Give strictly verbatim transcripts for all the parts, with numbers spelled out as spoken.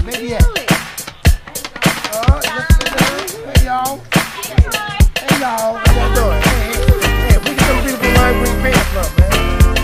baby at? Oh, hey y'all. Hey y'all, how y'all doing? Hey, hey, hey, we get some beautiful line where you paying from, man.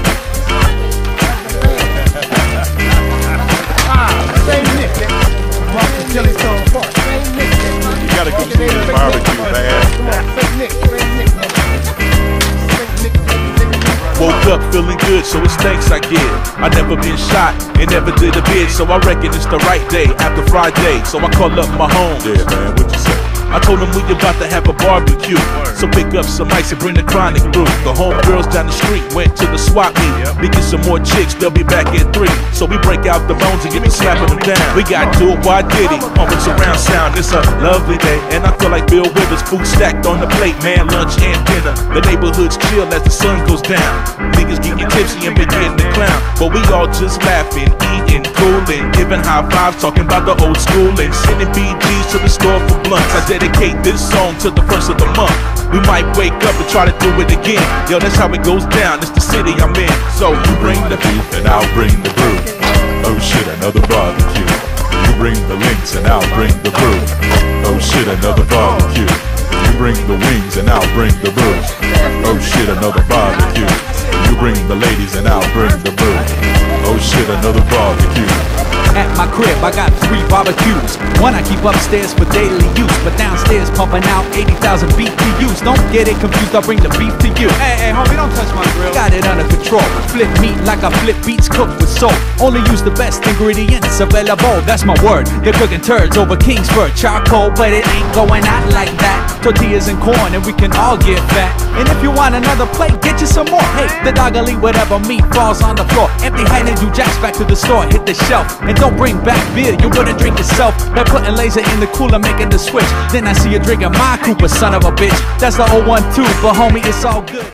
Ah, same Nick, man. Rock the Jellystone Park. Same Nick, man. You gotta come see this barbecue, man. Come on, same Nick, same Nick, man. Same Nick, Nick. Woke up feeling good, so it's thanks I give. I never been shot and never did a bid, so I reckon it's the right day after Friday. So I call up my home. Yeah, man, what you say? I told them we about to have a barbecue, so pick up some ice and bring the chronic through. The homegirls down the street went to the swap meet. We get some more chicks, they'll be back at three. So we break out the bones and get to slapping them down. We got Do It, Why Diddy, pumping surround sound. It's a lovely day, and I feel like Bill Withers. Food stacked on the plate, man, lunch and dinner. The neighborhood's chill as the sun goes down. Niggas getting tipsy and beginning to clown, but we all just laughing, eating, cooling, giving high fives, talking about the old school, and sending B Gs to the store for blunts. I dedicate this song to the first of the month. We might wake up and try to do it again. Yo, that's how it goes down. It's the city I'm in. So you bring the beef And I'll bring the brew. Oh shit, another barbecue. You bring the links and I'll bring the brew. Oh shit, another barbecue. You bring the wings and I'll bring the brew. Oh shit, another barbecue. You bring the ladies and I'll bring the brew. Oh shit, another barbecue. At my crib, I got three barbecues. One I keep upstairs for daily use, but downstairs pumping out eighty thousand B T Us. Don't get it confused, I'll bring the beef to you. Hey, hey, homie, don't touch my grill. Got it under control. Flip meat like I flip beets cooked with salt. Only use the best ingredients available, that's my word. They're cooking turds over Kingsford charcoal, but it ain't going out like that. Tortillas and corn, and we can all get fat. And if you want another plate, get you some more. Hey, the dog'll eat whatever meat falls on the floor. Empty-handed, do jacks back to the store, hit the shelf. And don't bring back beer, you wouldn't drink yourself. By putting laser in the cooler, making the switch. Then I see you drinking my Cooper, son of a bitch. That's the oh one two, but homie, it's all good.